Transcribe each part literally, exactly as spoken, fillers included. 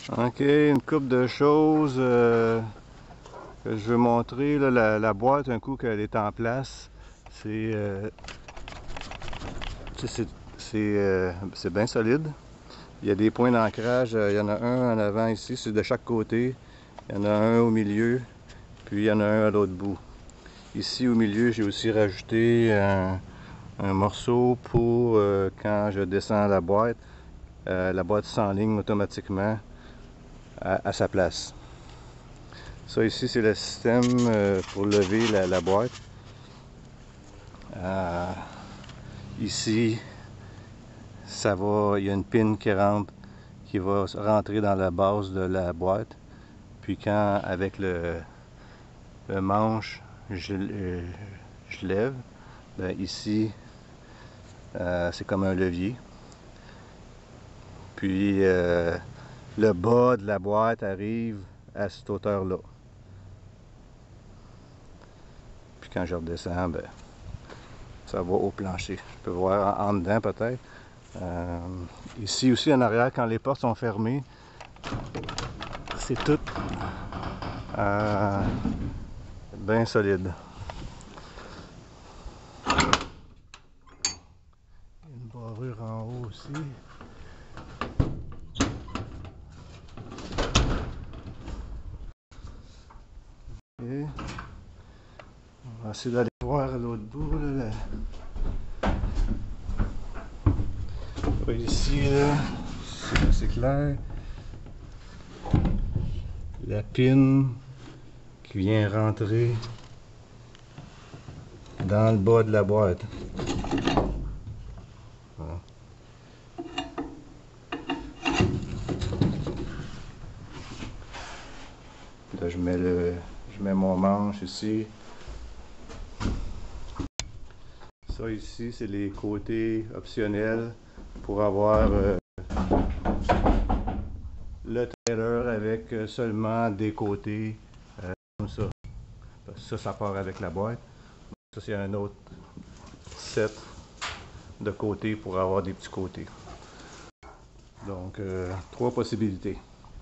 Ok, une couple de choses euh, que je veux montrer. Là, la, la boîte, un coup qu'elle est en place, c'est euh, c'est euh, bien solide. Il y a des points d'ancrage, il y en a un en avant ici, c'est de chaque côté. Il y en a un au milieu, puis il y en a un à l'autre bout. Ici au milieu, j'ai aussi rajouté un, un morceau pour euh, quand je descends la boîte, euh, la boîte s'enligne automatiquement à, à sa place. Ça ici, c'est le système euh, pour lever la, la boîte. Euh, ici, ça va, il y a une pin qui rentre, qui va rentrer dans la base de la boîte. Puis quand, avec le, le manche, je, euh, je lève, ben ici, euh, c'est comme un levier. Puis euh, le bas de la boîte arrive à cette hauteur-là. Puis quand je redescends, ben, ça va au plancher. Je peux voir en, en dedans peut-être. Euh, ici aussi en arrière, quand les portes sont fermées, c'est tout euh, bien solide. Une barrure en haut aussi. Et on va essayer d'aller voir à l'autre bout. Là, là. Ici, c'est assez clair. La pin qui vient rentrer dans le bas de la boîte. Voilà. Là, je mets le, je mets mon manche ici. Ça ici, c'est les côtés optionnels pour avoir euh, le trailer avec seulement des côtés euh, comme ça. Ça, ça part avec la boîte. Ça, c'est un autre set de côtés pour avoir des petits côtés. Donc, euh, trois possibilités.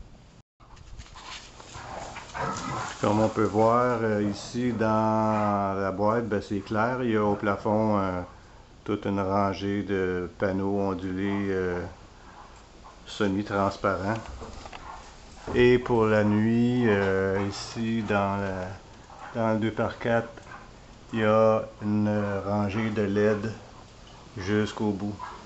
Comme on peut voir euh, ici dans la boîte, ben, c'est clair. Il y a au plafond euh, toute une rangée de panneaux ondulés euh, semi-transparents. Et pour la nuit, euh, ici dans, la, dans le deux par quatre, il y a une rangée de L E D jusqu'au bout.